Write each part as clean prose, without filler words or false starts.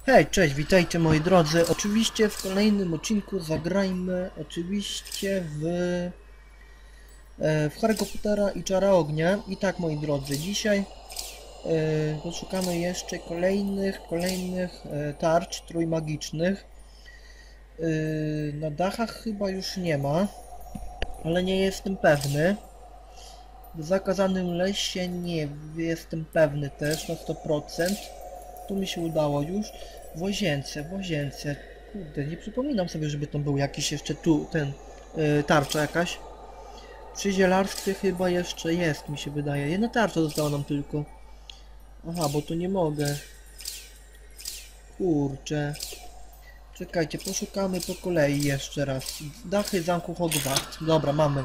Hej, cześć, witajcie moi drodzy. Oczywiście w kolejnym odcinku zagrajmy w Harry'ego Pottera i Czara Ognia. I tak, moi drodzy, dzisiaj poszukamy jeszcze kolejnych tarcz trójmagicznych. Na dachach chyba już nie ma, ale nie jestem pewny. W zakazanym lesie nie jestem pewny też na 100%. Tu mi się udało już. W łazience. Kurde, nie przypominam sobie, żeby tam był jakiś jeszcze tarcza jakaś. Przy zielarstwie chyba jeszcze jest, mi się wydaje. Jedna tarcza została nam tylko. Aha, bo tu nie mogę. Kurczę. Czekajcie, poszukamy po kolei jeszcze raz. Dachy zamku Hogwarts. Dobra, mamy.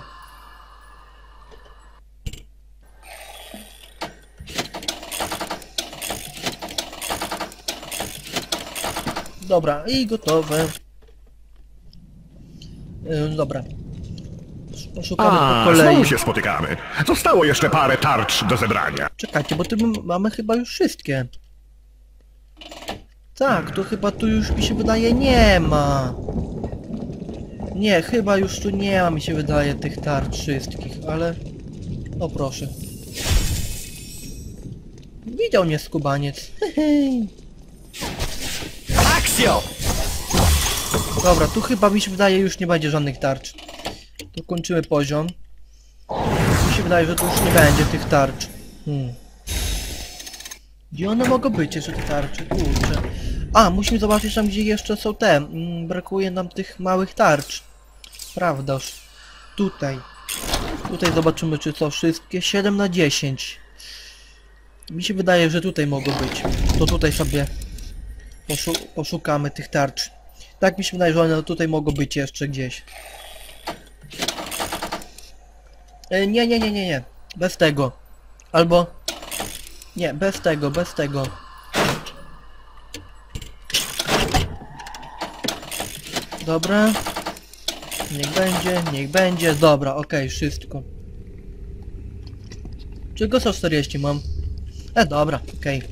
Dobra, i gotowe. Dobra. Poszukamy po kolei. Znowu się spotykamy. Zostało jeszcze parę tarcz do zebrania. Czekajcie, bo tu mamy chyba już wszystkie. Tak, to chyba tu już mi się wydaje nie ma. Nie, chyba już tu nie ma, mi się wydaje, tych tarcz wszystkich, ale... O proszę. Widział mnie skubaniec. Akcjo! Dobra, tu chyba mi się wydaje już nie będzie żadnych tarcz. To kończymy poziom. Mi się wydaje, że tu już nie będzie tych tarcz. Gdzie one mogą być jeszcze te tarcze? Kurczę. A, musimy zobaczyć tam, gdzie jeszcze są te. Brakuje nam tych małych tarcz. Prawdaż. Tutaj. Tutaj zobaczymy, czy są wszystkie. 7 na 10. Mi się wydaje, że tutaj mogą być. To tutaj sobie poszukamy tych tarcz. Tak mi się wydaje, że one tutaj mogą być jeszcze gdzieś. Nie. Bez tego. Albo... Nie, bez tego. Dobra. Niech będzie. Dobra, okej, wszystko. Czego są 40 mam? Dobra, okej.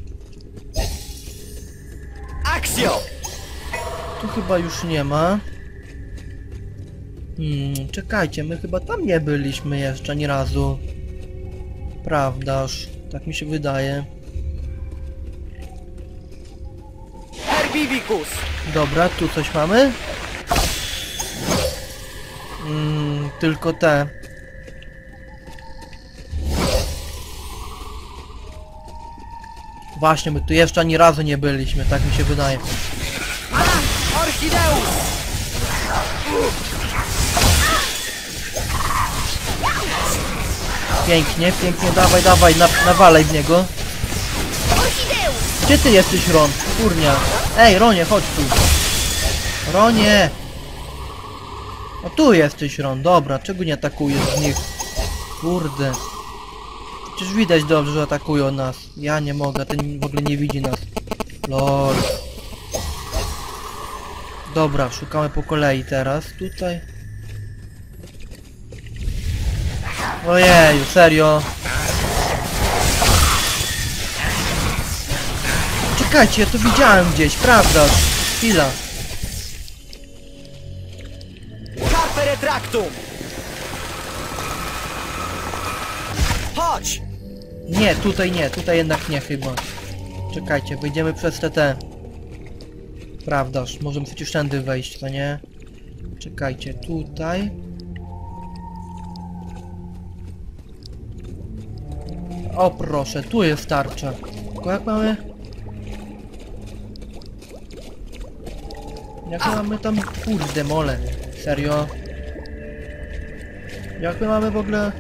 Akcjo! Tu chyba już nie ma. Czekajcie, my chyba tam nie byliśmy jeszcze ani razu. Prawdaż? Tak mi się wydaje. Herbivicus! Dobra, tu coś mamy? Tylko te. Właśnie, my tu jeszcze ani razu nie byliśmy, tak mi się wydaje. Orchideus! Pięknie, dawaj, nawalaj w niego. Gdzie ty jesteś, Ron? Kurnia. Ej, Ronie, chodź tu. Ronie! O, tu jesteś, Ron, dobra, czego nie atakujesz z nich? Kurde. Przecież widać dobrze, że atakują nas. Ja nie mogę, ten w ogóle nie widzi nas. Lol. Dobra, szukamy po kolei teraz. Tutaj. Ojeju, serio? Czekajcie, ja to widziałem gdzieś, prawda? Chwila. Carpe retractum! Chodź! Nie, tutaj jednak nie chyba. Czekajcie, wyjdziemy przez TT. Prawdaż, możemy przecież tędy wejść, to nie? Czekajcie, tutaj. O proszę, tu jest tarcza. Tylko jak mamy... Jak my mamy tam... Kurde mole. Serio? Jak my mamy w ogóle...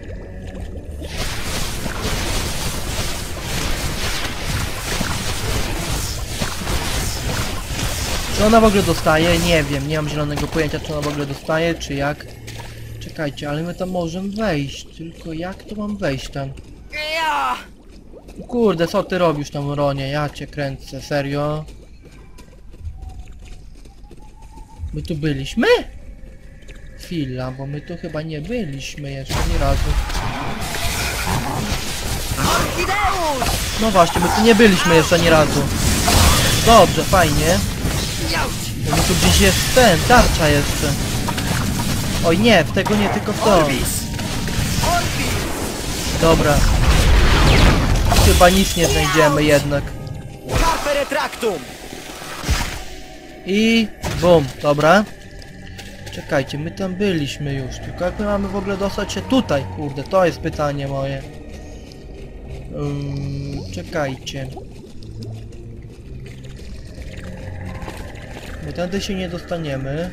Czy ona w ogóle dostaje? Nie wiem, nie mam zielonego pojęcia, czy ona w ogóle dostaje, czy jak. Czekajcie, ale my tam możemy wejść, tylko jak to mam wejść tam? Ja! Kurde, co ty robisz tam, Ronie? Ja cię kręcę, serio? My tu byliśmy? Chwila, bo my tu chyba nie byliśmy jeszcze ani razu. Orchideus! No właśnie, my tu nie byliśmy jeszcze ani razu. dobrze, fajnie. Jauć! No tu gdzieś jest ten, tarcza jeszcze. Oj nie, w tego nie, tylko w to. Orbis! Orbis! Dobra. Chyba nic nie znajdziemy jednak. Carpe retractum! I bum, dobra. Czekajcie, my tam byliśmy już, tylko jak my mamy w ogóle dostać się tutaj? Kurde, to jest pytanie moje. Czekajcie. My tędy się nie dostaniemy.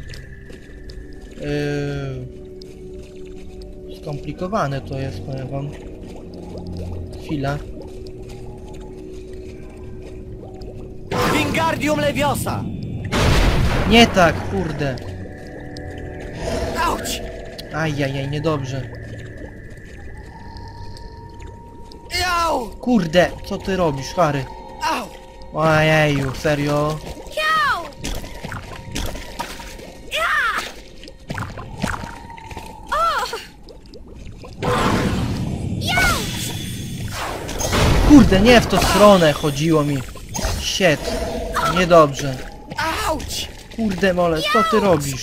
Skomplikowane to jest, powiem wam. Chwila. Wingardium Leviosa! Nie tak, kurde. Auć! Ajajaj, niedobrze. Jau! Kurde, co ty robisz, Harry? Au! Ojeju, serio? Kurde, nie w tą stronę chodziło mi. Shit. Niedobrze. Auć! Kurde mole, co ty robisz?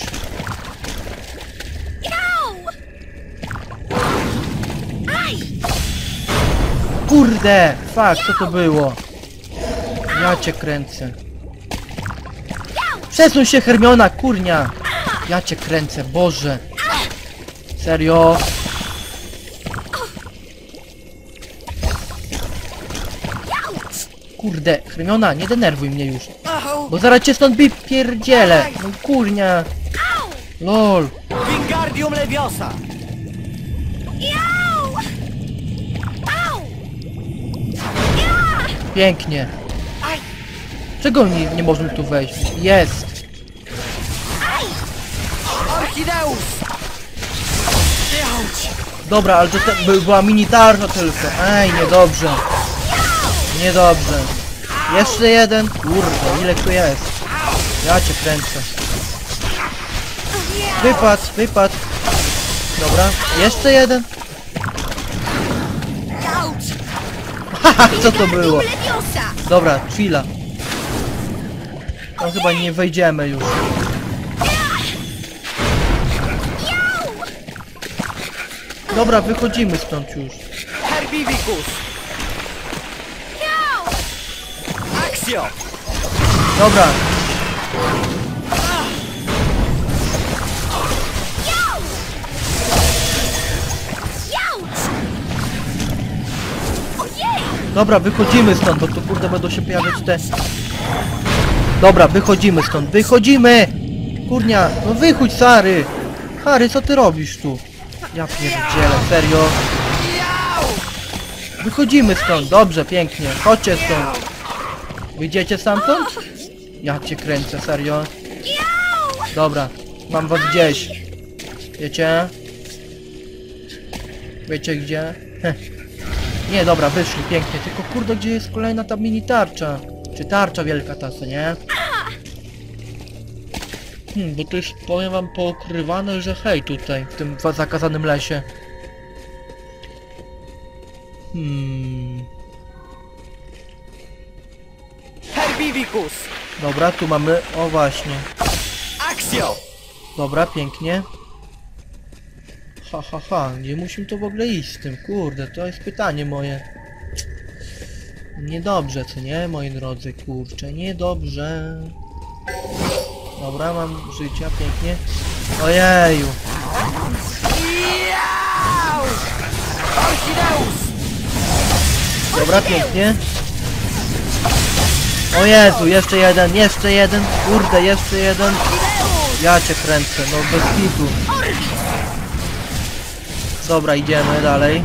Kurde! Fuck, co to było? Ja cię kręcę. Przesuń się, Hermiona, kurnia! Ja cię kręcę, Boże. Serio? Kurde, Hermiona, nie denerwuj mnie już. Au! Bo zaraz cię stąd pierdzielę. No kurnia. Lol. Wingardium Leviosa! Pięknie. Aj! Czego nie możemy tu wejść? Jest. Orchideus! Jauć! Dobra, ale to była mini tarcza tylko. Ej, niedobrze. Niedobrze. Jeszcze jeden. Kurde, ile tu jest? Ja cię kręcę. Wypad, wypad. Dobra, jeszcze jeden. Jauć! Haha, co to było? Leviosa! Dobra, chwila. Tam chyba nie wejdziemy już. Dobra, wychodzimy stąd już. Herbivicus! Axio! Dobra. Jauć! Ojej! Dobra, wychodzimy stąd, bo tu kurde będą się pojawiać te... Dobra, wychodzimy stąd, wychodzimy! Kurnia, no wychodź, Sary! Harry, co ty robisz tu? Ja pierdzielę, serio? Jau! Wychodzimy stąd, dobrze, pięknie, chodźcie stąd. Wyjdziecie stamtąd? Ja cię kręcę, serio? Dobra, mam was gdzieś. Wiecie? Wiecie gdzie? Heh. Nie, dobra, wyszli, pięknie, tylko kurde, gdzie jest kolejna ta mini tarcza? Czy tarcza wielka ta, co nie? Bo to jest, powiem wam, poukrywane, że hej, tutaj, w tym zakazanym lesie. Herbivicus! Dobra, tu mamy, o właśnie. Axio! Dobra, pięknie. Ha, gdzie musimy to w ogóle iść z tym? Kurde, to jest pytanie moje. Niedobrze, co nie, moi drodzy, kurczę, niedobrze. Dobra, mam życia, pięknie. Ojeju. Jau! Orchideus! Dobra, pięknie. O Jezu, jeszcze jeden, kurde, jeszcze jeden. Ja cię kręcę, no bez kitu. Dobra, idziemy dalej.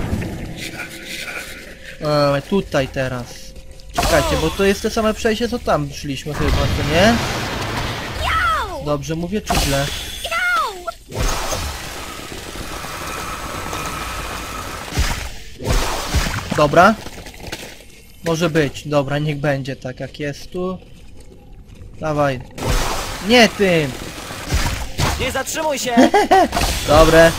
Tutaj teraz. Czekajcie, bo to jest te same przejście, co tam szliśmy chyba, co nie? Dobrze mówię, czy źle? Dobra. Może być, dobra, niech będzie tak jak jest tu. Dawaj. Nie tym! Nie zatrzymuj się! Dobre.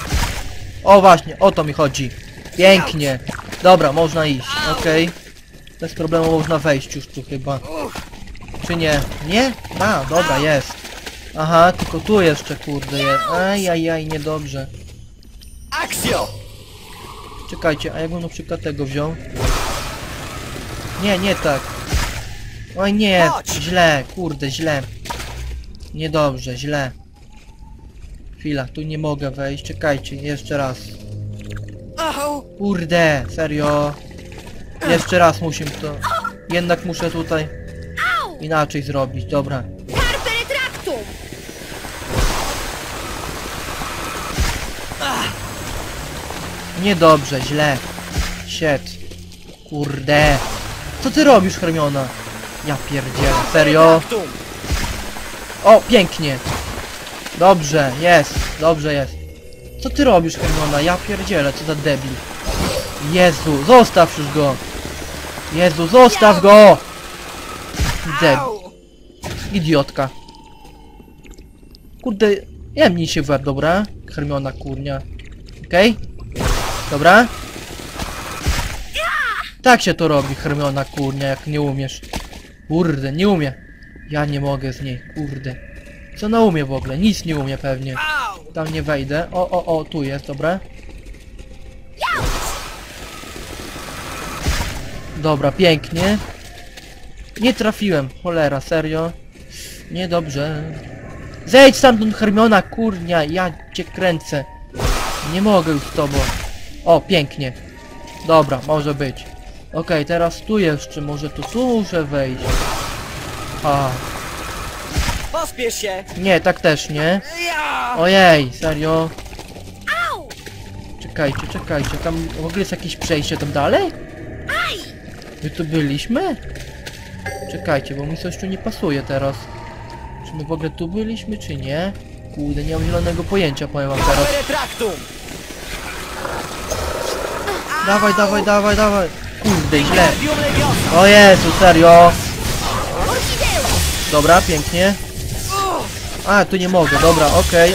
O właśnie, o to mi chodzi. Pięknie. Dobra, można iść, okej. Bez problemu można wejść już tu chyba. Czy nie? Nie? A, dobra, jest. Aha, tylko tu jeszcze kurde jest. Ajajaj, niedobrze. Axio! Czekajcie, a jakbym na przykład tego wziął? Nie, nie tak. Oj nie, Chodź. źle, kurde, źle. Niedobrze, źle. Chwila, tu nie mogę wejść, czekajcie, jeszcze raz. Au! Kurde, serio. Jeszcze raz musimy to... Jednak muszę tutaj inaczej zrobić, dobra. Carpe retractum! Niedobrze, źle. Shit. Kurde. Co ty robisz, Hermiona? Ja pierdzielę, serio? Retractum! O, pięknie. Dobrze, jest, dobrze jest. Co ty robisz, Hermiona? Ja pierdzielę, co za debil. Jezu, zostaw już go. Jezu, zostaw go! Debil. Au! Idiotka. Kurde, jemnij się w łeb, dobra? Hermiona, kurnia. Okej? Dobra? Tak się to robi, Hermiona, kurnia, jak nie umiesz. Kurde, nie umie. Ja nie mogę z niej, kurde. Co ona umie w ogóle? Nic nie umie pewnie. Au! Tam nie wejdę. O, tu jest, dobra? Dobra, pięknie. Nie trafiłem, cholera, serio. Niedobrze. Zejdź stamtąd, Hermiona, kurnia, ja cię kręcę. Nie mogę już z tobą. O, pięknie. Dobra, może być. Okej, teraz tu jeszcze, może tu muszę wejść. A, Pospiesz się! nie, tak też nie. Ja! Ojej, serio. Au! Czekajcie, czekajcie, tam w ogóle jest jakieś przejście tam dalej? My tu byliśmy? Czekajcie, bo mi coś tu nie pasuje teraz. Czy my w ogóle tu byliśmy, czy nie? Kurde, nie mam zielonego pojęcia, powiem wam teraz. Carpe retractum! Dawaj, dawaj, dawaj, dawaj. Kurde, źle. Wingardium Leviosa! O Jezu, serio. Orchideus! Dobra, pięknie. A, tu nie mogę, dobra, okej.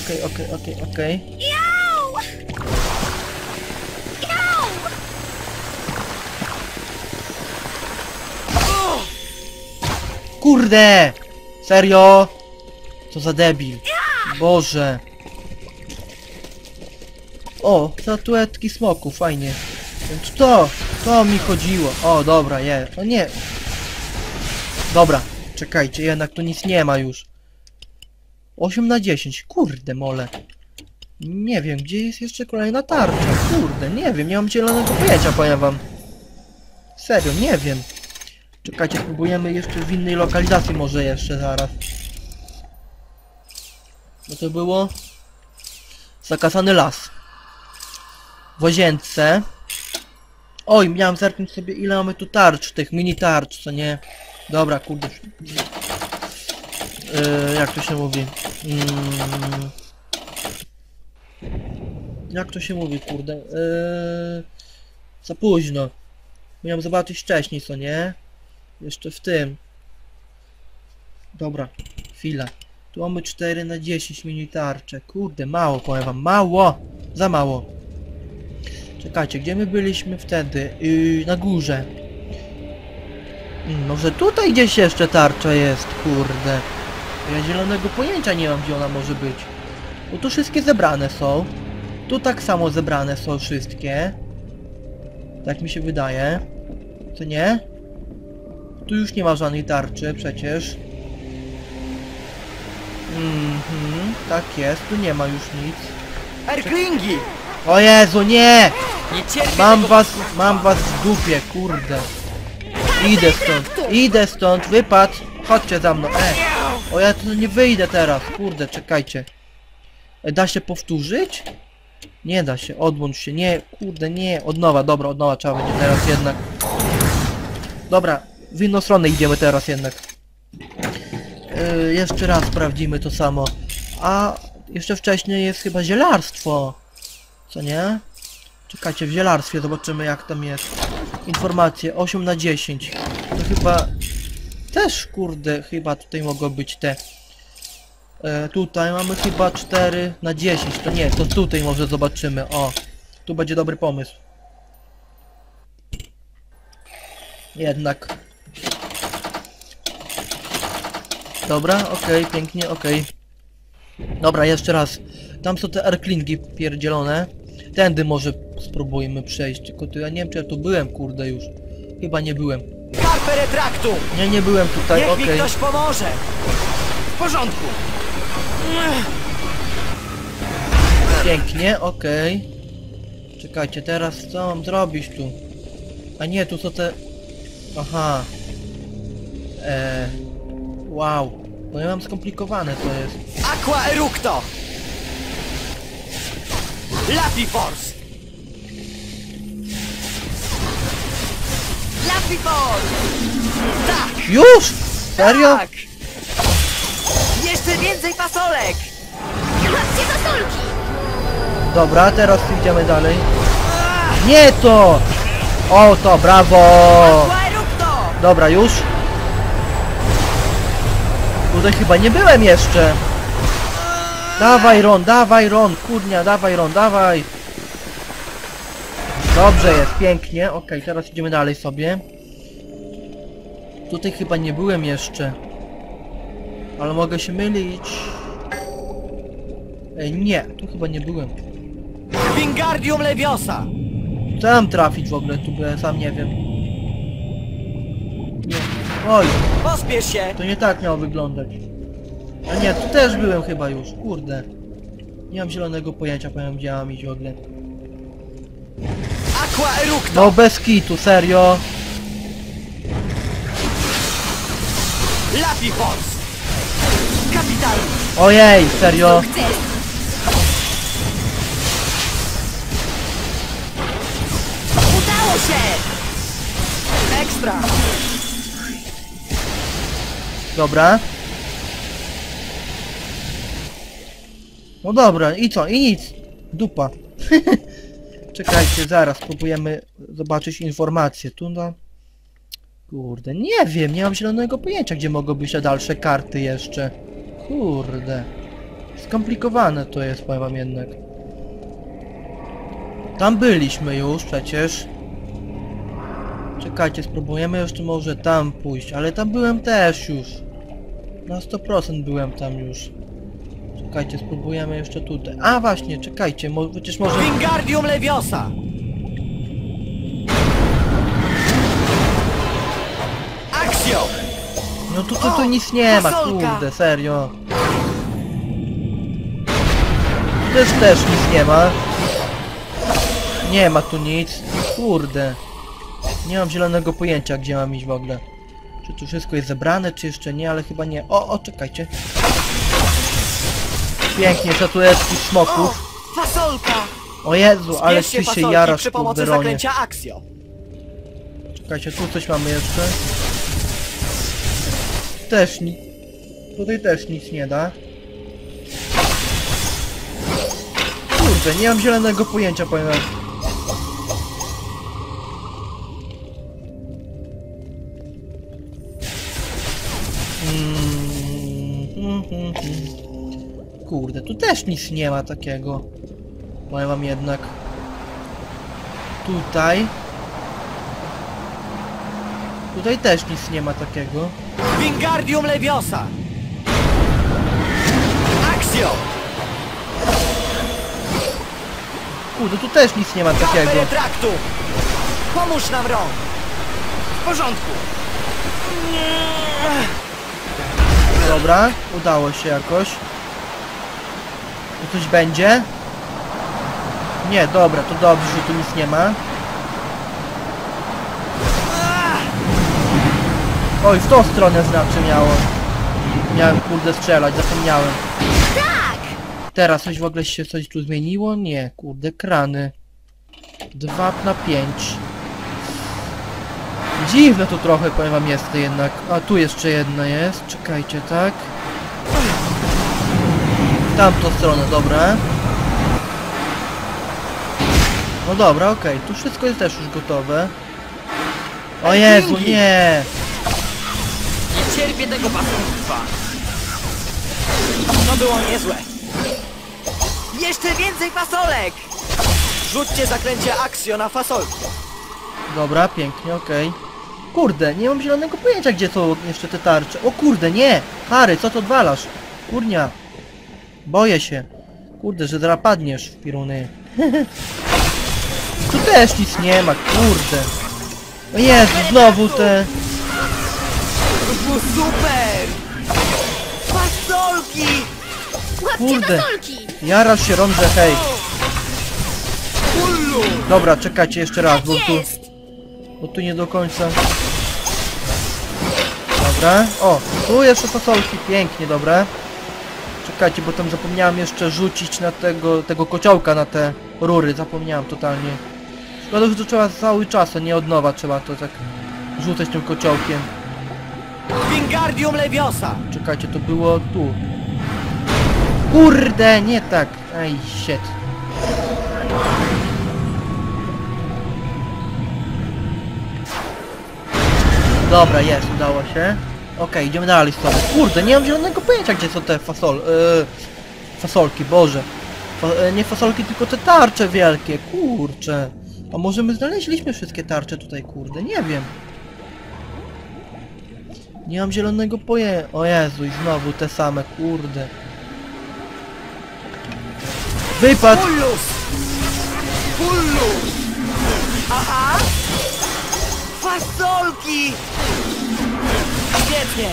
Jau! Jau! Kurde! Serio? Co za debil. Boże. O, statuetki smoku, fajnie. Więc to mi chodziło. O, dobra, o nie. Dobra, czekajcie, jednak tu nic nie ma już. 8 na 10, kurde mole. Nie wiem, gdzie jest jeszcze kolejna tarcza. Kurde, nie wiem, nie mam zielonego pojęcia, powiem wam. Serio, nie wiem. Czekajcie, spróbujemy jeszcze w innej lokalizacji może jeszcze zaraz. No to było... Zakazany las. W łazience. Oj, miałem zerknąć sobie ile mamy tu tarcz, tych mini tarcz, co nie? Dobra, kurde. Jak to się mówi? Jak to się mówi, kurde? Za późno. Miałem zobaczyć wcześniej, co nie? Jeszcze w tym. Dobra, chwila. Tu mamy 4 na 10 mini tarcze. Kurde, mało, powiem wam. Mało! Za mało. Czekajcie, gdzie my byliśmy wtedy? Na górze. Może tutaj gdzieś jeszcze tarcza jest, kurde. Ja zielonego pojęcia nie mam, gdzie ona może być. Bo tu wszystkie zebrane są. Tu tak samo zebrane są wszystkie. Tak mi się wydaje. Co nie? Tu już nie ma żadnej tarczy przecież. Tak jest, tu nie ma już nic. Erklingi! O Jezu, nie! Nie cierpię Mam was w dupie, kurde. Idę stąd, wypad. Chodźcie za mną, O, ja tu nie wyjdę teraz, kurde, czekajcie. Da się powtórzyć? Nie da się, odłącz się, nie, kurde, nie. Od nowa, dobra, od nowa trzeba będzie teraz jednak. Dobra, w inną stronę idziemy teraz jednak. Jeszcze raz sprawdzimy to samo. A jeszcze wcześniej jest chyba zielarstwo. Co nie? Czekajcie, w zielarstwie zobaczymy jak tam jest. Informacje 8 na 10. To chyba... Też kurde, chyba tutaj mogą być te... tutaj mamy chyba 4 na 10. To nie, to tutaj może zobaczymy. O, tu będzie dobry pomysł. Jednak. Dobra, okej, pięknie, okej. Dobra, jeszcze raz. Tam są te erklingi pierdzielone. Tędy może spróbujmy przejść, tylko to ja nie wiem, czy ja tu byłem, kurde, już. Chyba nie byłem. Carpe retractum! Nie byłem tutaj, Niech mi okej. ktoś pomoże! W porządku! Pięknie, okej. Czekajcie, teraz co mam zrobić tu? A nie, tu są te... Aha. Wow. No ja mam skomplikowane to jest. Aqua eructo! Lapiforce! Lapiforce! Tak! Już? Serio? Tak! Jeszcze więcej fasolek! Chodźcie fasolki! Dobra, teraz idziemy dalej. Nie to! O, to, brawo! Aqua eructo! Dobra, już? Tutaj chyba nie byłem jeszcze. Dawaj Ron, kurnia, dawaj Ron, dawaj. Dobrze jest, pięknie. Okej, teraz idziemy dalej sobie. Tutaj chyba nie byłem jeszcze. Ale mogę się mylić. Nie, tu chyba nie byłem. Wingardium Leviosa! Co mam trafić w ogóle tu, bo ja sam nie wiem. Nie. Oj, Pospiesz się! to nie tak miało wyglądać. A nie, tu też byłem chyba już, kurde. Nie mam zielonego pojęcia, powiem, gdzie mam iść w ogóle. Aqua eructo! No bez kitu, serio. Lapiforce! Kapitalnie! Ojej, serio. Sukces! Udało się! Ekstra! Dobra. No dobra, i co? I nic. Dupa. Czekajcie, zaraz spróbujemy zobaczyć informacje. Tu no... Kurde, nie wiem, nie mam zielonego pojęcia, gdzie mogą być te dalsze karty jeszcze. Kurde. Skomplikowane to jest, powiem wam jednak. Tam byliśmy już przecież. Czekajcie, spróbujemy jeszcze może tam pójść, ale tam byłem też już. Na 100% byłem tam już. Czekajcie, spróbujemy jeszcze tutaj. A właśnie, czekajcie, przecież może... Wingardium Leviosa! Axio! No tu nic nie ma, fasolka. kurde, serio. Tu też nic nie ma. Nie ma tu nic. Kurde. Nie mam zielonego pojęcia, gdzie mam iść w ogóle. Czy tu wszystko jest zebrane, czy jeszcze nie, ale chyba nie. O, czekajcie. Pięknie, statuetki smoków. Fasolka! O Jezu, ale Zbierz ty się fasolki jarasz, przy pomocy kurde, Ronie. zaklęcia Axio. Czekajcie, tu coś mamy jeszcze. Też nic. Tutaj też nic nie da. Kurde, nie mam zielonego pojęcia, powiem wam. Kurde, tu też nic nie ma takiego. Powiem wam jednak. Tutaj. Tutaj też nic nie ma takiego. Wingardium Leviosa! Axio! Kurde, tu też nic nie ma takiego. Carpe retractum! Pomóż nam, Ron! W porządku! Dobra, udało się jakoś. Tu coś będzie? Nie, dobra, to dobrze, że tu nic nie ma. Oj, w tą stronę znaczy miało. Miałem, kurde, strzelać, zapomniałem. Tak! Teraz coś w ogóle się coś tu zmieniło? Nie, kurde, krany. 2 na 5. Dziwne to trochę, powiem wam, jest jednak. A tu jeszcze jedna jest, czekajcie, tak? W tamtą stronę, dobra. No dobra, okej, tu wszystko jest też już gotowe. O Jezu, nie! Nie cierpię tego pasostwa! To było niezłe! Jeszcze więcej fasolek! Rzućcie zaklęcie Axio na fasolki! Dobra, pięknie, okej. kurde, nie mam zielonego pojęcia, gdzie są jeszcze te tarcze. O kurde, nie! Harry, co to odwalasz? Kurnia. Boję się. Kurde, że zaraz padniesz w piruny. Tu też nic nie ma, kurde. O Jezu, znowu te... To było super! Fasolki! Łapcie Kurde. fasolki! Jarasz się, Ron, że hej. Hullu! Dobra, czekajcie jeszcze raz, bo tu... Jest! Bo tu nie do końca... Dobra. O, tu jeszcze fasolki, pięknie, dobra. Czekajcie, bo tam zapomniałem jeszcze rzucić na tego kociołka, na te rury. Zapomniałem totalnie. Szkoda, że to trzeba cały czas, a nie od nowa trzeba to tak rzucać tym kociołkiem. Wingardium Leviosa! Czekajcie, to było tu. Kurde, nie tak. Aj, shit. Dobra, jest, udało się. Okej, idziemy dalej sobie. Kurde, nie mam zielonego pojęcia, gdzie są te fasolki, boże. Nie fasolki, tylko te tarcze wielkie, kurcze. A może my znaleźliśmy wszystkie tarcze tutaj, kurde, nie wiem. Nie mam zielonego pojęcia. O Jezu, i znowu te same, kurde. Wypad! Hullus! Hullus! Aha! Fasolki! Świetnie!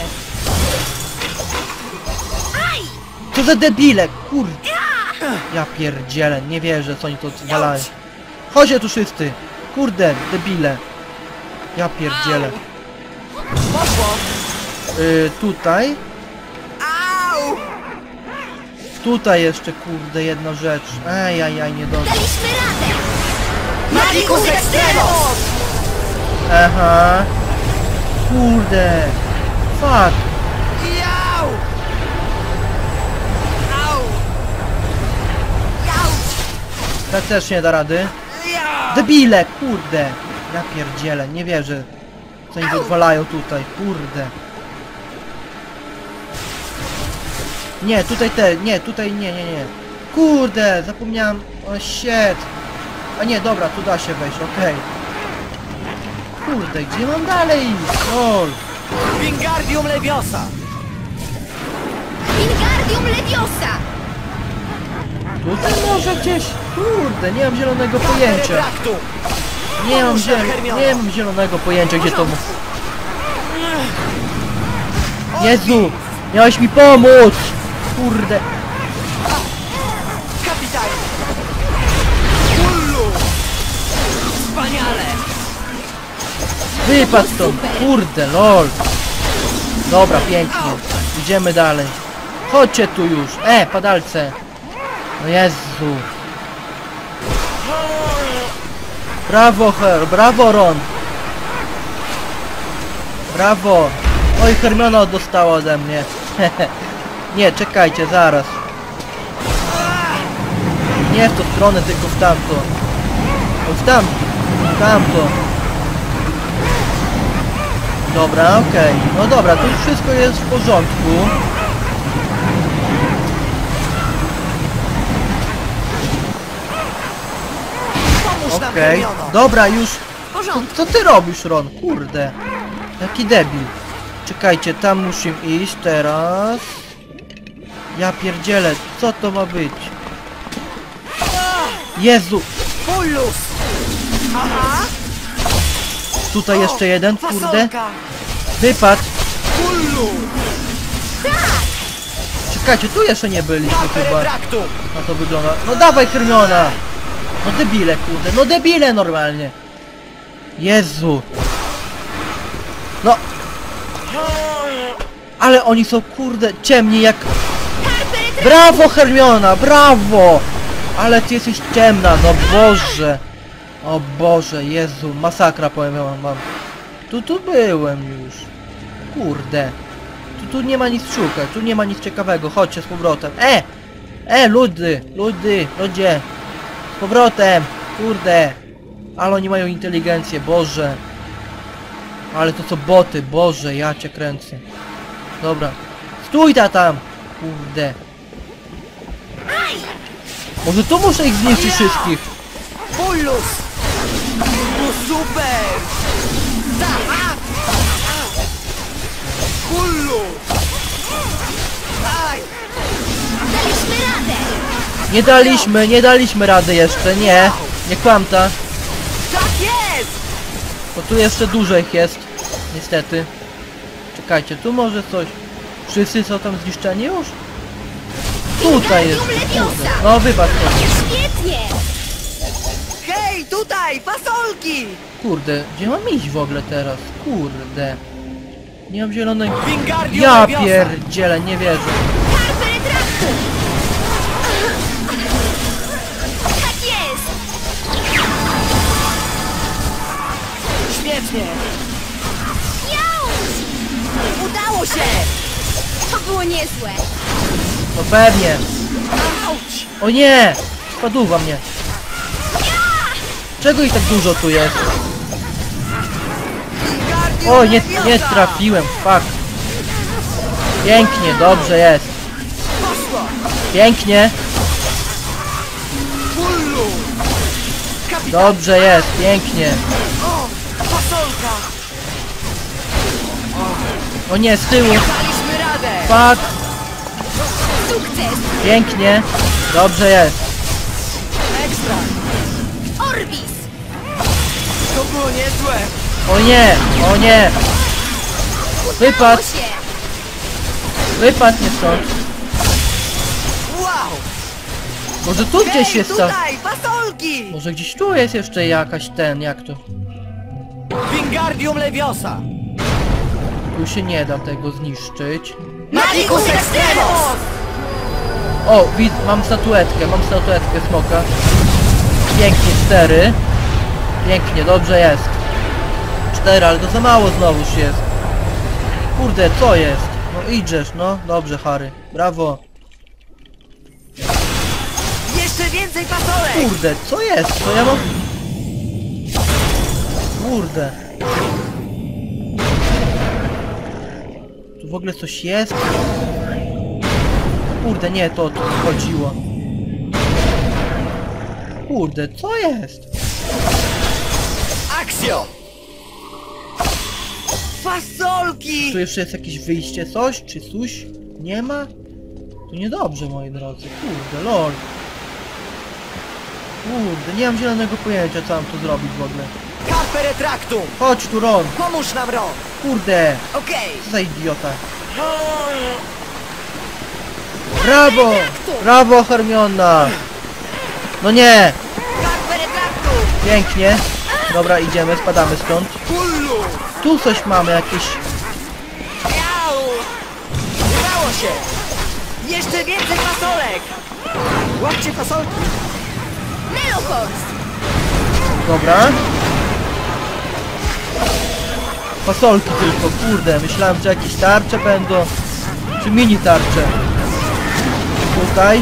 Co za debile, kurde. Ja pierdzielę, nie wierzę, co oni to zwalają. Chodźcie tu wszyscy. Kurde, debile. Ja pierdzielę. Poszło! Tutaj. Au! Tutaj jeszcze, kurde, jedna rzecz. Ajajaj, nie dobrze. Daliśmy radę! Magicus Extremos! Aha. Kurde. Fuck. Jau! Au! Jau! Tak też nie da rady. Ja! Debile, kurde. Ja pierdzielę, nie wierzę. Co oni wyzwalają tutaj, kurde. Nie, tutaj nie, tutaj nie. Kurde, zapomniałem, o shit. A nie, dobra, tu da się wejść, okej. Kurde, gdzie mam dalej iść? Lol. Wingardium Leviosa! Wingardium Leviosa! Tutaj może gdzieś? Kurde, nie mam zielonego pojęcia. Terebraktum! Nie mam zielonego pojęcia, gdzie to... Jezu! Miałeś mi pomóc! Kurde! Kapitanie! Hullu! Wspaniale! Wypadł stąd! Kurde, lol! Dobra, pięknie. Idziemy dalej. Chodźcie tu już! Padalce! No Jezu! Brawo, brawo, Ron! Brawo! Oj, Hermiona dostała ode mnie. Nie, czekajcie, zaraz. Nie w tą stronę, tylko w tamto. O, w tamto. Dobra, okej. No dobra, tu już wszystko jest w porządku. Pomóż nam, Okej. Hermiono! Dobra, już. W porządku. Co ty robisz, Ron? Kurde. Jaki debil. Czekajcie, tam musimy iść teraz. Ja pierdzielę, co to ma być? Jezu! Hullus! Aha! Tutaj jeszcze jeden, kurde. Fasolka! Wypad! Hullu! Czekajcie, tu jeszcze nie byliśmy chyba. Terebraktum! No to wygląda. No dawaj, Hermiona! No debile, kurde. No debile normalnie. Jezu! No! Ale oni są, kurde, ciemni jak... Brawo, Hermiona! Brawo! Ale ty jesteś ciemna, no Boże! O Boże, Jezu, masakra, powiem wam. Tu byłem już. Kurde. Tu nie ma nic szukać, tu nie ma nic ciekawego. Chodźcie z powrotem. Ludzie! Z powrotem! Kurde! Ale oni mają inteligencję, Boże! Ale to co boty, Boże, ja cię kręcę. Dobra. Stój tam! Kurde. Może tu muszę ich zniszczyć wszystkich? Hullus! To super! Nie daliśmy rady jeszcze, nie kłamta. Tak jest! Bo tu jeszcze dużo ich jest, niestety. Czekajcie, tu może coś. Wszyscy są tam zniszczeni już? Tutaj jest. Kurde. No wybacz to. Świetnie! Hej, tutaj! Fasolki! Kurde, gdzie mam iść w ogóle teraz? Kurde. Nie mam zielonego. Wingardium Ja Leviosa! pierdzielę, nie wierzę. Carpe retractum! Tak jest! Świetnie! Jauć! Udało się! To było niezłe! No pewnie. Auć! O nie! Spadła mnie. Czego ich tak dużo tu jest? Wingardium O, nie Leviosa! trafiłem, fuck. Pięknie, dobrze jest. Poszło! Pięknie, Bullu! Kapitan! dobrze jest, pięknie. O! Fasolka! O nie, z tyłu, Daliśmy radę! fuck. Sukces! Pięknie, dobrze jest. Ekstra! Orbis! To było niezłe! O nie, o nie. Wypadł, Udało się! wypadł mnie stąd. Wow! Może tu gdzieś Hej, jest ta... tutaj! Fasolki! Może gdzieś tu jest jeszcze jakaś jak to? Wingardium Leviosa! Tu się nie da tego zniszczyć. Magicus Extremos! O, mam statuetkę smoka. Pięknie, 4. Pięknie, dobrze jest. 4, ale to za mało znowuż jest. Kurde, co jest? No idziesz, no. Dobrze, Harry. Brawo. Jeszcze więcej fasolek! Kurde, co jest? Co ja mam? Kurde. Tu w ogóle coś jest? Kurde, nie, to o to chodziło. Kurde, co jest? Axio! Fasolki! Tu jeszcze jest jakieś wyjście, coś? Czy coś? Nie ma? To niedobrze, moi drodzy. Kurde, lol. Kurde, nie mam zielonego pojęcia, co mam tu zrobić w ogóle. Carpe retractum! Chodź tu, Ron. Pomóż nam, Ron! Kurde, Okej! co za idiota. Brawo! Brawo, Hermiona! No nie! Carpe retractum! Pięknie. Dobra, idziemy, spadamy stąd. Bullu! Tu coś mamy, jakieś... Miau! Udało się! Jeszcze więcej fasolek! Łapcie fasolki! Neoforce! Dobra. Fasolki tylko, kurde. Myślałem, że jakieś tarcze będą. Czy mini tarcze. Tutaj.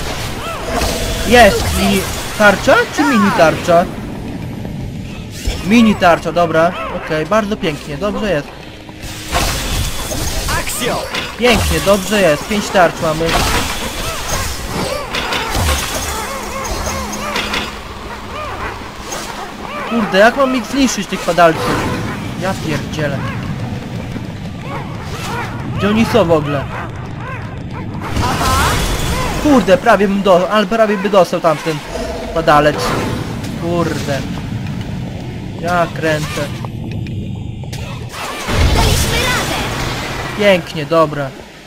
Jest mini tarcza, czy mini tarcza? Mini tarcza, dobra. Okej, bardzo pięknie, dobrze jest. Axio! Pięknie, dobrze jest. 5 tarcz mamy. Kurde, jak mam ich zniszczyć, tych padalców? Ja pierdzielę. Gdzie oni są w ogóle? Kurde, prawie by dostał tamten padalec. Kurde. Ja kręcę. Daliśmy radę! Pięknie, dobra.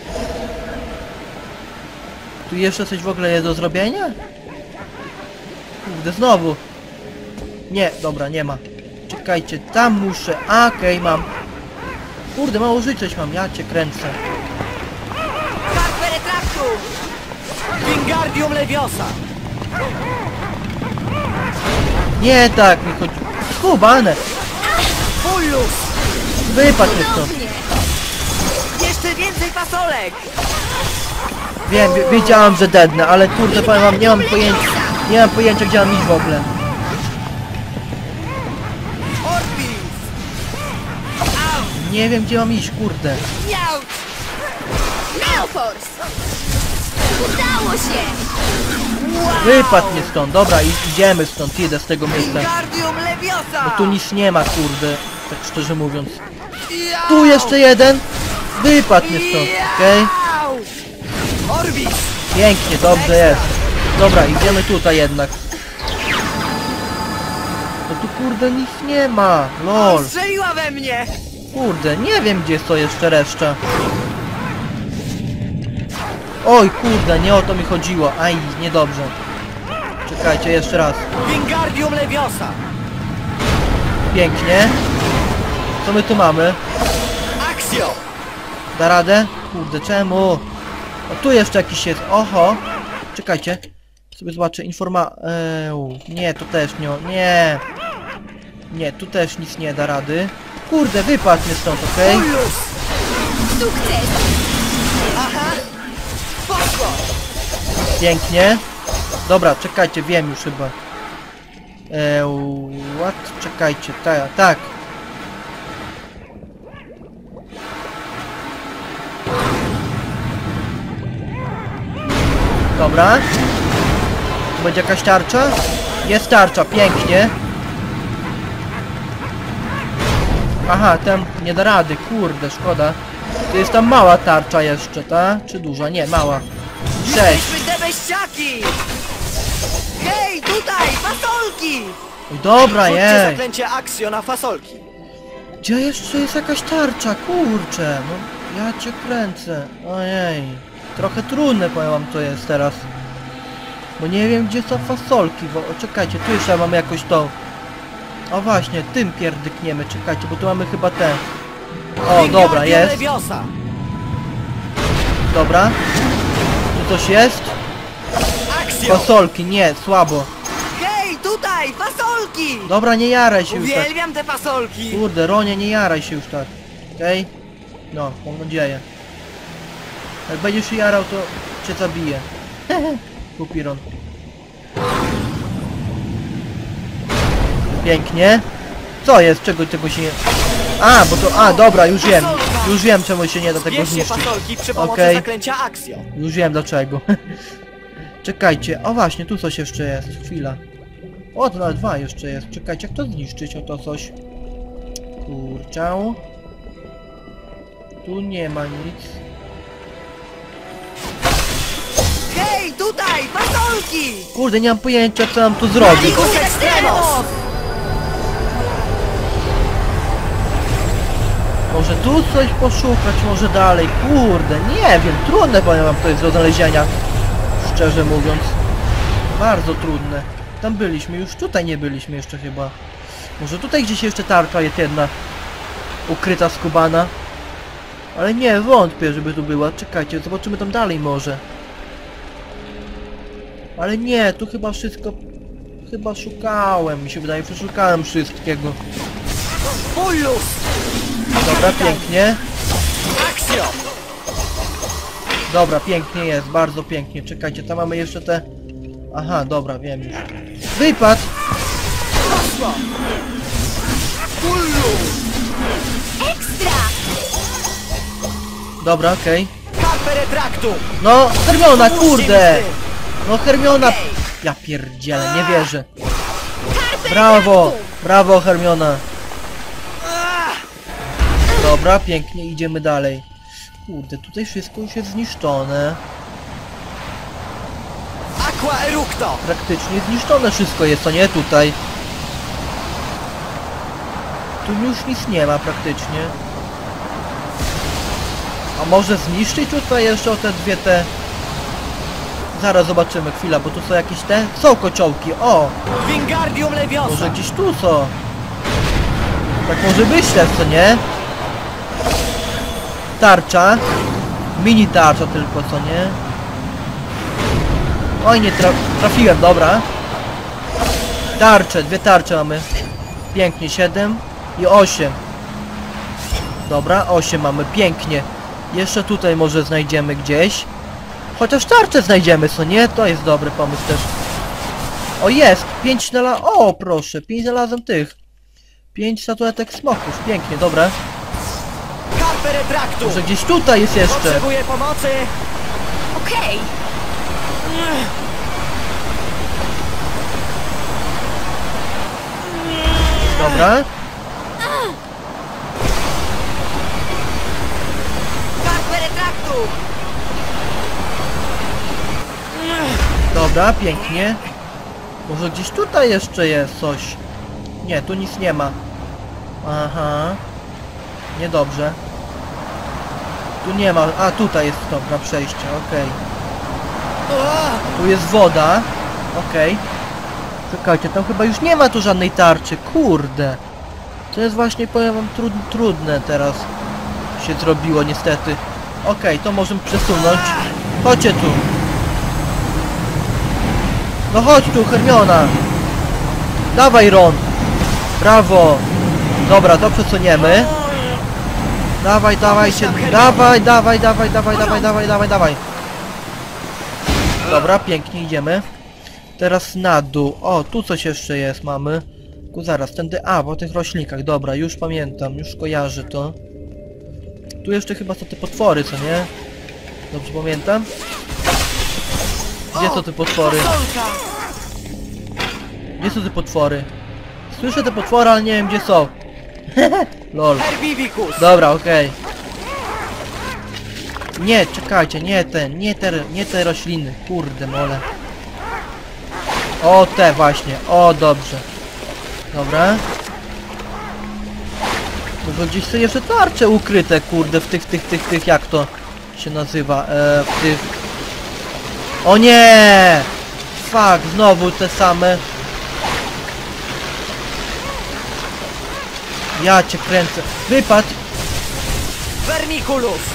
Tu jeszcze coś w ogóle jest do zrobienia? Kurde, znowu. Nie, dobra, nie ma. Czekajcie, tam muszę. Okej, mam. Kurde, mało żyć coś mam, ja cię kręcę. Carpe retractum! Wingardium Leviosa! Nie tak mi chodzi. Skubane. Bullus! Wypadł mnie stąd. Cudownie! Jeszcze więcej fasolek! Wiem, wiedziałam, że dednę, ale kurde, powiem wam, nie mam pojęcia, gdzie mam iść w ogóle. Orbis! Nie wiem, gdzie mam iść, kurde. Miau! Neoforce! Udało się! Wypadł mnie stąd, dobra, idziemy stąd, idę z tego miejsca. Wingardium Leviosa! Bo tu nic nie ma, kurde, tak szczerze mówiąc. Miau! Tu jeszcze jeden! Wypadł mnie stąd, okej? Miau! Orbis! Pięknie, dobrze jest. Dobra, idziemy tutaj jednak. No tu kurde nic nie ma. Lol. Strzeliła we mnie! Kurde, nie wiem gdzie jest to jeszcze reszta. Oj kurde, nie o to mi chodziło. Aj, niedobrze. Czekajcie, jeszcze raz. Wingardium Leviosa! Pięknie. Co my tu mamy? Axio! Da radę? Kurde, czemu? O, tu jeszcze jakiś jest. Oho. Czekajcie. Sobie zobaczę. Nie, to też nie. Nie. Nie, tu też nic nie da rady. Kurde, wypadł mnie stąd, okej? Ulus! Sukces! Aha! Poszło! Pięknie. Dobra, czekajcie, wiem już chyba. What? Czekajcie, tak. Dobra. Tu będzie jakaś tarcza? Jest tarcza, pięknie. Aha, tam nie da rady, kurde, szkoda. To jest tam mała tarcza jeszcze, ta? Czy duża? Nie, mała. 6. Jesteśmy te beściaki! Hej, tutaj! Fasolki! Dobra, Rzućcie jej. zaklęcie Axio na fasolki. Gdzie jeszcze jest jakaś tarcza? Kurczę, no ja cię kręcę. Ojej. Trochę trudne, powiem wam, to jest teraz. Bo nie wiem gdzie są fasolki, bo czekajcie, tu jeszcze mamy jakoś to. O właśnie, tym pierdykniemy, czekajcie, bo tu mamy chyba te. O, dobra, Wingardium jest. Leviosa! Dobra. Tu coś jest? Axio! Fasolki, nie, słabo. Hej, tutaj! Fasolki! Dobra, nie jaraj się już tak. Uwielbiam te fasolki! Kurde, Ronie, nie jaraj się już tak. Okej? No, mam nadzieję. Jak będziesz się jarał, to cię zabiję. Kupiron. Pięknie. Co jest? Czego tego się nie... A, bo to... A, dobra, już wiem. Już wiem, czemu się nie da tego Zbierzcie zniszczyć. fasolki przy pomocy Okej. zaklęcia Axio. Już wiem dlaczego. Czekajcie. O właśnie, tu coś jeszcze jest. Chwila. O, to nawet 2 jeszcze jest. Czekajcie, jak to zniszczyć? O, to coś. Kurczę. Tu nie ma nic. Hej, tutaj! Fasolki! Kurde, nie mam pojęcia, co mam tu zrobić. Magicus Extremos! Może tu coś poszukać, może dalej. Kurde, nie wiem. Trudne, powiem wam, to jest do znalezienia. Szczerze mówiąc. Bardzo trudne. Tam byliśmy, już tutaj nie byliśmy jeszcze chyba. Może tutaj gdzieś jeszcze tarcza jest jedna. Ukryta skubana. Ale nie, wątpię, żeby tu była. Czekajcie, zobaczymy tam dalej może. Ale nie, tu chyba wszystko... Chyba szukałem, mi się wydaje, przeszukałem wszystkiego. Ulus! Dobra, pięknie. Axio! Dobra, pięknie jest, bardzo pięknie. Czekajcie, tam mamy jeszcze te... Aha, dobra, wiem już. Wypad! Poszło! Ulus! Ekstra! Dobra, okej. Carpe Retractum! No, Hermiona, Pomóżcie kurde! mi z tym. No, Hermiona... Okej. Ja pierdzielę, nie wierzę. Carpe Brawo! Retractum! Brawo, Hermiona. Ah! Dobra, pięknie, idziemy dalej. Kurde, tutaj wszystko już jest zniszczone. Aqua Eructo! Praktycznie zniszczone wszystko jest, to nie tutaj. Tu już nic nie ma praktycznie. A może zniszczyć tutaj jeszcze o te dwie te... Zaraz zobaczymy, chwila, bo tu są jakieś te... Są kociołki, o! Wingardium Leviosa! Może gdzieś tu są. Tak może myślę, co nie? Tarcza. Mini tarcza tylko, co nie? Oj, nie trafiłem, dobra. Tarcze, dwie tarcze mamy. Pięknie, 7 i 8. Dobra, 8 mamy, pięknie. Jeszcze tutaj może znajdziemy gdzieś. Chociaż tarczę znajdziemy, co nie? To jest dobry pomysł też. O, jest! 5 znalazłem... O, proszę, 5 znalazłem tych. 5 statuetek smoków, pięknie, dobra. Carpe Retractum! Może gdzieś tutaj jest jeszcze. Potrzebuję pomocy! Okej! Dobra. Carpe Retractum! Dobra, pięknie. Może gdzieś tutaj jeszcze jest coś. Nie, tu nic nie ma. Aha. Niedobrze. Tu nie ma. A, tutaj jest dobra przejście, okej. Tu jest woda. Okej. Czekajcie, tam chyba już nie ma tu żadnej tarczy. Kurde. To jest właśnie, powiem wam, trudne teraz się zrobiło niestety. Okej, to możemy przesunąć. Chodźcie tu. No chodź tu, Hermiona. Dawaj, Ron. Brawo. Dobra, to przesuniemy. Dawaj, dawaj się. Dawaj, dawaj, dawaj, dawaj, dawaj, dawaj, dawaj, dawaj. Dobra, pięknie idziemy. Teraz na dół. O, tu coś jeszcze jest, mamy. Tu zaraz, tędy. A, po tych roślinkach. Dobra, już pamiętam, już kojarzę to. Tu jeszcze chyba są te potwory, co nie? Dobrze pamiętam? Gdzie są te potwory? Gdzie są te potwory? Słyszę te potwory, ale nie wiem gdzie są. Lol. Herbivicus! Dobra, okej. Nie, czekajcie, nie te rośliny. Kurde mole. O, te właśnie. O, dobrze. Dobra. No bo gdzieś są jeszcze tarcze ukryte, kurde, w tych, jak to się nazywa? W tych... O nie! Fuck, znowu te same. Ja cię kręcę. Wypadł! Vermiculus!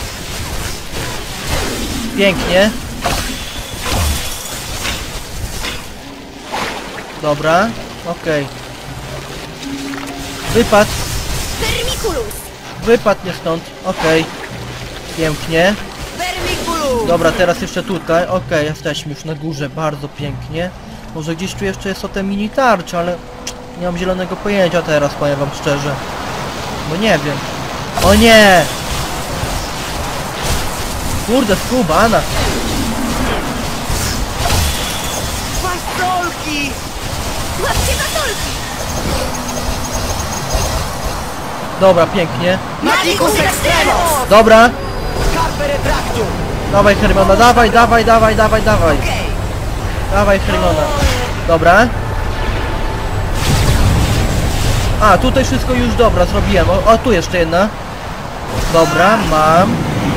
Pięknie. Dobra, okej. Wypadł. Vermiculus! Wypadł mnie stąd. Okej. Pięknie. Vermiculus! Dobra, teraz jeszcze tutaj. Okej, jesteśmy już na górze. Bardzo pięknie. Może gdzieś tu jeszcze są te mini tarcze, ale nie mam zielonego pojęcia teraz, powiem wam szczerze. Bo nie wiem. O nie! Kurde, skubana. Pastolki! Łapcie batolki! Dobra, pięknie. Magicus Extremos! Dobra. Carpe Retractum! Dawaj, Hermiona, dawaj, dawaj, dawaj, dawaj, dawaj. Okej! Dawaj, Hermiona. Dobra. A, tutaj wszystko już dobra, zrobiłem. O, tu jeszcze jedna. Dobra, mam.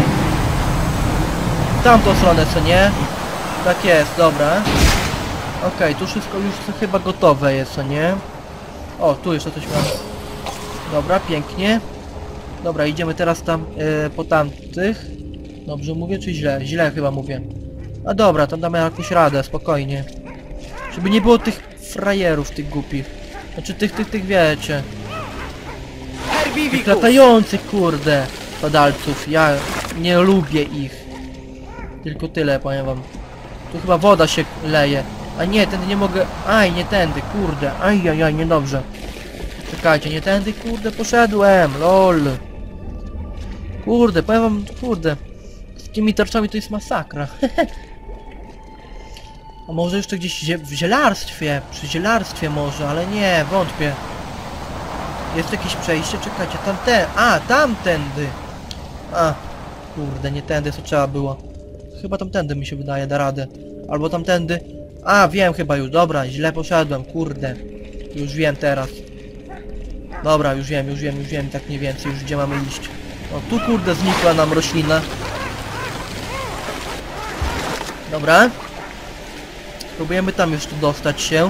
W tamtą stronę, co nie? Tak jest, dobra. Okej, tu wszystko już chyba gotowe jest, co nie? O, tu jeszcze coś mam. Dobra, pięknie. Dobra, idziemy teraz tam po tamtych. Dobrze mówię, czy źle? Źle chyba mówię. A dobra, tam damy jakąś radę, spokojnie. Żeby nie było tych frajerów, tych głupich. Znaczy tych wiecie. Tych Herbivicus! latających, kurde, padalców. Ja nie lubię ich. Tylko tyle, powiem wam. Tu chyba woda się leje. A nie, tędy nie mogę... Aj, nie tędy, kurde. Ajajaj, niedobrze. Czekajcie, nie tędy, kurde, poszedłem. Lol. Kurde, powiem wam, kurde. Z tymi tarczami to jest masakra. A może jeszcze gdzieś w zielarstwie? Przy zielarstwie może, ale nie, wątpię. Jest jakieś przejście? Czekajcie, tamtędy. A, kurde, nie tędy, co trzeba było. Chyba tamtędy mi się wydaje, da radę. Albo tamtędy. A, wiem chyba już, dobra, źle poszedłem, kurde. Już wiem teraz. Dobra, już wiem, tak mniej więcej, już gdzie mamy iść. O, tu kurde znikła nam roślina. Dobra. Spróbujemy tam jeszcze dostać się.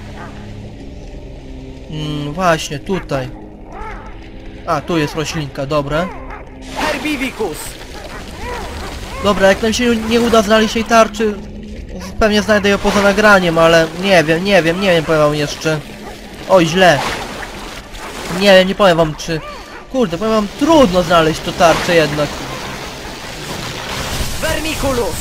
Właśnie, tutaj. A, tu jest roślinka, dobra. Herbivicus! Dobra, jak nam się nie uda znaleźć tej tarczy, pewnie znajdę ją poza nagraniem, ale nie wiem, powiem wam jeszcze. Oj, źle. Nie powiem wam czy... Kurde, powiem wam, trudno znaleźć tą tarczę jednak. Vermiculus!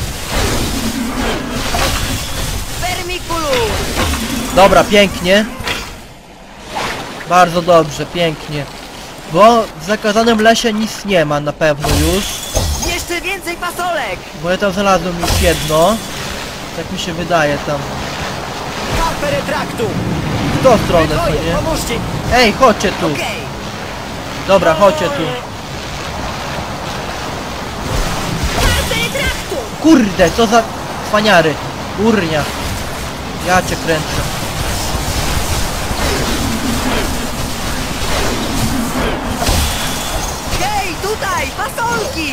Vermiculus! Dobra, pięknie. Bardzo dobrze, pięknie. Bo w zakazanym lesie nic nie ma na pewno już. Jeszcze więcej pasolek! Bo ja tam znalazłem już jedno. Tak mi się wydaje tam. Carpe Retractum! W tą stronę, co Wykoje, nie? pomóżcie mi! Ej, chodźcie tu. Okej! Dobra, chodźcie tu. Carpe retractum! Kurde, co za cwaniary. Kurnia. Ja cię kręcę. Hej, tutaj! Fasolki!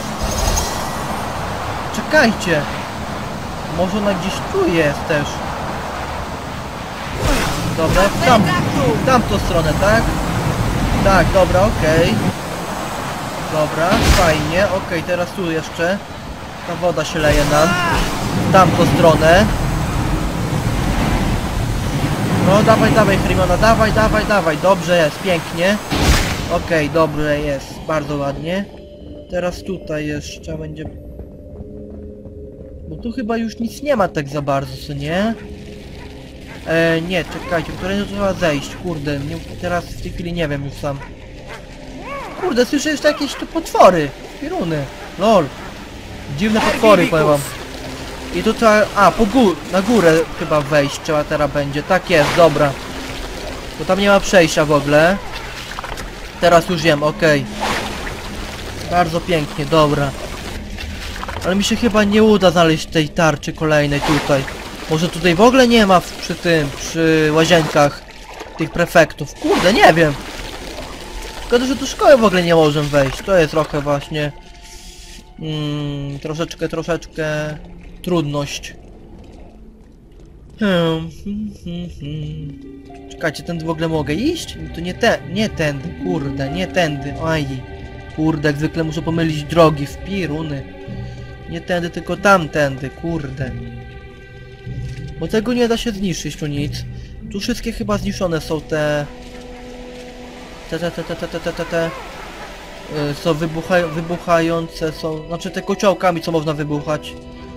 Czekajcie. Może ona gdzieś tu jest też. Dobra, w tamtą stronę, tak? Tak, dobra, okej. Dobra, fajnie, okej, teraz tu jeszcze. Ta woda się leje nam. W tamtą stronę. No dawaj, dawaj Hermiona, dawaj, dawaj, dawaj. Dobrze jest, pięknie. Okej, dobrze jest, bardzo ładnie. Teraz tutaj jeszcze będzie... Bo tu chyba już nic nie ma tak za bardzo, co nie? Nie, czekajcie, którędy trzeba zejść, kurde, nie, teraz w tej chwili nie wiem już sam. Kurde, słyszę jeszcze jakieś tu potwory, piruny, lol. Dziwne potwory, powiem wam. I tu trzeba, na górę chyba wejść trzeba teraz będzie, tak jest, dobra. Bo tam nie ma przejścia w ogóle. Teraz już wiem, okej. Bardzo pięknie, dobra. Ale mi się chyba nie uda znaleźć tej tarczy kolejnej tutaj. Może tutaj w ogóle nie ma przy łazienkach tych prefektów. Kurde, nie wiem. Szkoda, że do szkoły w ogóle nie możemy wejść. To jest trochę właśnie... troszeczkę trudność. Czekajcie, tędy w ogóle mogę iść? To nie tędy, kurde, nie tędy. Oj, kurde, jak zwykle muszę pomylić drogi w piruny. Nie tędy, tylko tamtędy, kurde. Bo tego nie da się zniszczyć tu nic. Tu wszystkie chyba zniszczone są te są wybuchające są, znaczy te kociołkami co można wybuchać.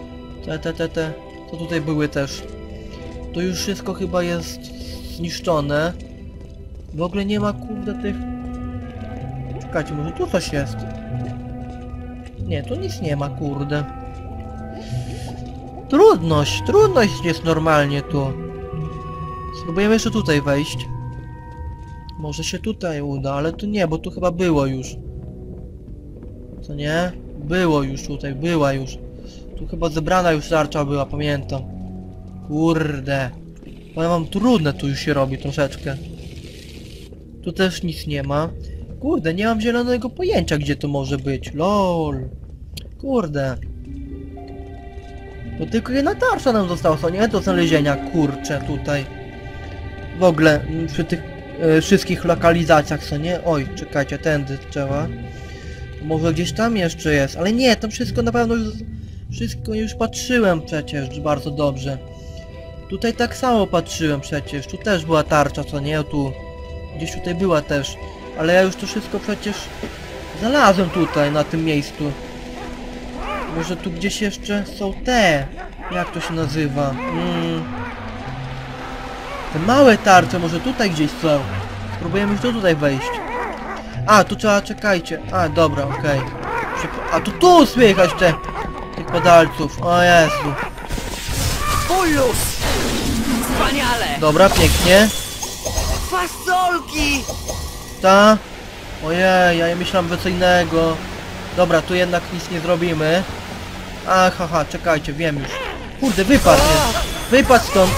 To tutaj były też. To już wszystko chyba jest zniszczone. W ogóle nie ma kurde tych... Czekajcie, może tu coś jest. Nie, tu nic nie ma, kurde. Trudność jest normalnie tu. Spróbujemy jeszcze tutaj wejść. Może się tutaj uda, ale tu nie, bo tu chyba było już. Co nie? Było już tutaj, była już. Tu chyba zebrana już tarcza była, pamiętam. Kurde. Powiem wam, trudne tu już się robi troszeczkę. Tu też nic nie ma. Kurde, nie mam zielonego pojęcia, gdzie to może być. LOL. Kurde. To tylko jedna tarcza nam została, co nie? Do znalezienia, kurczę, tutaj. W ogóle, przy tych wszystkich lokalizacjach, co nie? Oj, czekajcie, tędy trzeba. Może gdzieś tam jeszcze jest, ale nie, to wszystko na pewno już... Wszystko już patrzyłem przecież bardzo dobrze. Tutaj tak samo patrzyłem przecież, tu też była tarcza, co nie? Tu. Gdzieś tutaj była też. Ale ja już to wszystko przecież znalazłem tutaj, na tym miejscu. Może tu gdzieś jeszcze są te... Jak to się nazywa? Te małe tarcze, może tutaj gdzieś są. Spróbujemy już tutaj wejść. A, tu trzeba, czekajcie. A, dobra, okej. A tu słychać tych pedalców. O Jezu. Fulus! Wspaniale! Dobra, pięknie. Fasolki! Ta. Ojej, ja myślałem, że co innego. Dobra, tu jednak nic nie zrobimy. Haha, czekajcie, wiem już. Kurde, wypadł mnie. Wypadł stąd.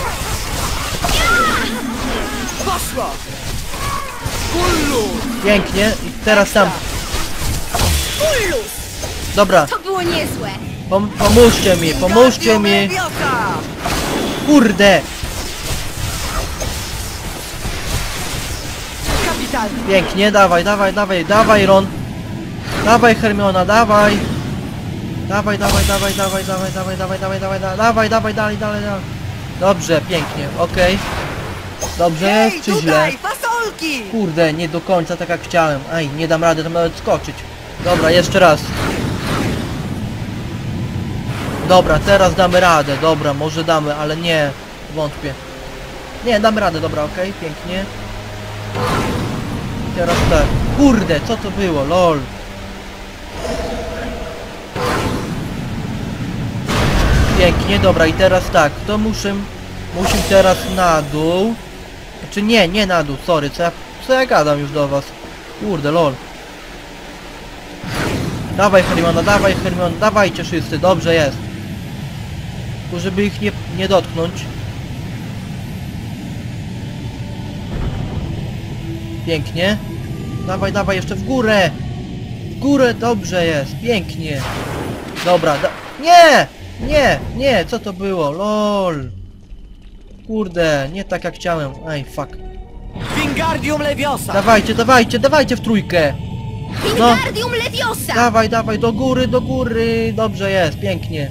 Poszło! Fulus! Pięknie. I teraz tam. Fulus! Dobra, To było niezłe. pomóżcie mi. Lewiosa! Kurde. Kapitalnie! Pięknie, dawaj Ron. Dawaj Hermiona, dawaj. Dawaj, dalej. Dobrze, pięknie, okej. Dobrze Hej, jest, czy źle? tutaj! Fasolki! Kurde, nie do końca tak jak chciałem. Aj, nie dam rady tam nawet skoczyć. Dobra, jeszcze raz. Dobra, teraz damy radę. Dobra, może damy, ale nie. Wątpię. Nie, damy radę, dobra, okej, pięknie. Teraz tak. Kurde, co to było? LOL. Pięknie, dobra, i teraz tak. To muszę teraz na dół. Znaczy nie na dół, sorry, co ja gadam już do was. Kurde, lol. Dawaj Hermiona, dawajcie wszyscy, dobrze jest. Tylko żeby ich nie dotknąć. Pięknie. Dawaj, dawaj, jeszcze w górę! W górę, dobrze jest, pięknie. Dobra, nie! Nie, nie, co to było? LOL. Kurde, nie tak jak chciałem. Aj, fuck. Wingardium Leviosa! Dawajcie, dawajcie, dawajcie w trójkę! No, Wingardium Leviosa! dawaj, dawaj, do góry, dobrze jest, pięknie.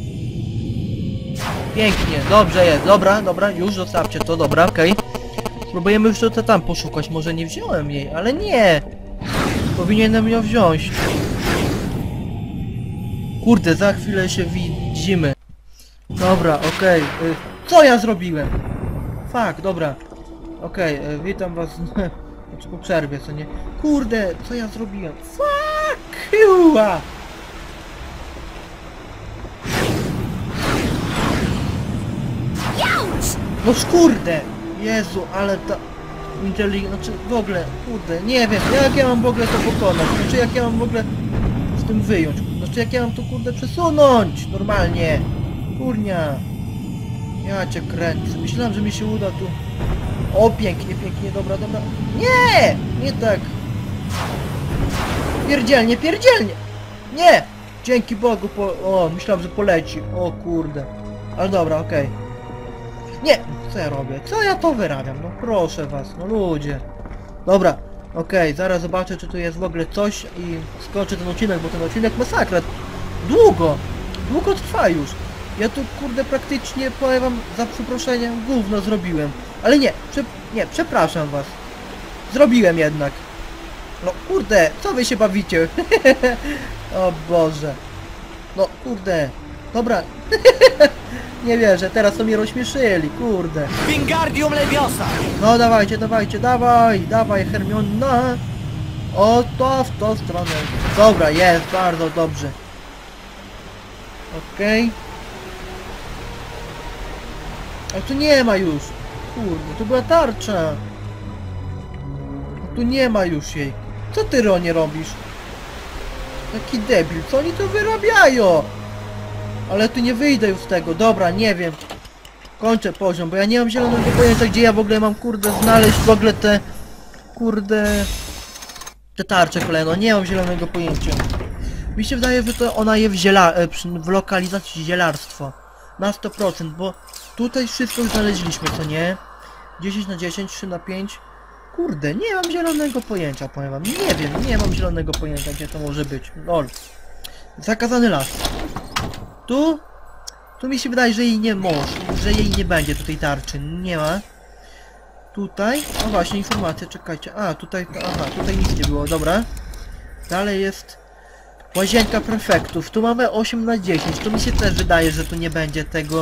Pięknie, dobrze jest, dobra, dobra, już zostawcie to, dobra, okej. Spróbujemy jeszcze to tam poszukać, może nie wziąłem jej, ale nie! Powinienem ją wziąć. Kurde, za chwilę się widzimy. Dobra, okej. Co ja zrobiłem? Fuck, dobra. Okej, witam was znaczy po przerwie, co nie? Kurde, co ja zrobiłem? Fuck you! Jauć! No skurde! Jezu, ale ta... znaczy w ogóle, kurde, nie wiem, jak ja mam w ogóle to pokonać? Znaczy jak ja mam w ogóle z tym wyjąć? Znaczy jak ja mam to kurde przesunąć? Normalnie! Kurnia! Ja cię kręcę, myślałem, że mi się uda tu... O, pięknie, pięknie, dobra, dobra. Nie! Nie tak! Pierdzielnie, pierdzielnie! Nie! Dzięki Bogu, o, myślałem, że poleci. O kurde. Ale dobra, okej. Nie! Co ja robię? Co ja to wyrabiam? No proszę was, no ludzie. Dobra, okej, zaraz zobaczę, czy tu jest w ogóle coś i skończę ten odcinek, bo ten odcinek masakra. Długo trwa już. Ja tu kurde praktycznie, powiem wam, za przeproszeniem, gówno zrobiłem. Ale nie, przepraszam was. Zrobiłem jednak. No kurde, co wy się bawicie? O Boże. No kurde. Dobra. Nie wierzę, teraz to mnie rozśmieszyli, kurde. Wingardium Leviosa! No dawajcie, dawajcie, dawaj Hermiona. Oto w tą stronę. Dobra, jest, bardzo dobrze. Okej. A tu nie ma już. Kurde, to była tarcza. Tu nie ma już jej. Co ty, Ronie, robisz? Taki debil, co oni to wyrabiają? Ale tu nie wyjdę już z tego, dobra, nie wiem. Kończę poziom, bo ja nie mam zielonego pojęcia, gdzie ja w ogóle mam, kurde, znaleźć w ogóle te... Kurde... Te tarcze kolejno, nie mam zielonego pojęcia. Mi się wydaje, że to ona je w lokalizacji zielarstwo. Na 100%, bo tutaj wszystko już znaleźliśmy, co nie? 10 na 10, 3 na 5. Kurde, nie mam zielonego pojęcia, powiem wam. Nie wiem, nie mam zielonego pojęcia, gdzie to może być. Lol. Zakazany las. Tu mi się wydaje, że jej nie może, że jej nie będzie tutaj tarczy. Nie ma. Tutaj, no właśnie, informacja, czekajcie. A, tutaj, aha, tutaj nic nie było, dobra. Dalej jest łazienka prefektów. Tu mamy 8 na 10. Tu mi się też wydaje, że tu nie będzie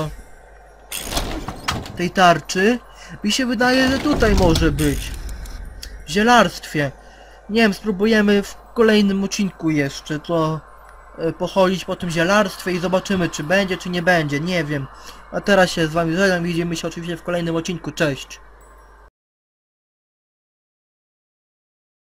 tej tarczy. Mi się wydaje, że tutaj może być. W zielarstwie. Nie wiem, spróbujemy w kolejnym odcinku jeszcze to pochodzić po tym zielarstwie i zobaczymy, czy będzie, czy nie będzie. Nie wiem. A teraz się z wami żegnam. Widzimy się oczywiście w kolejnym odcinku. Cześć.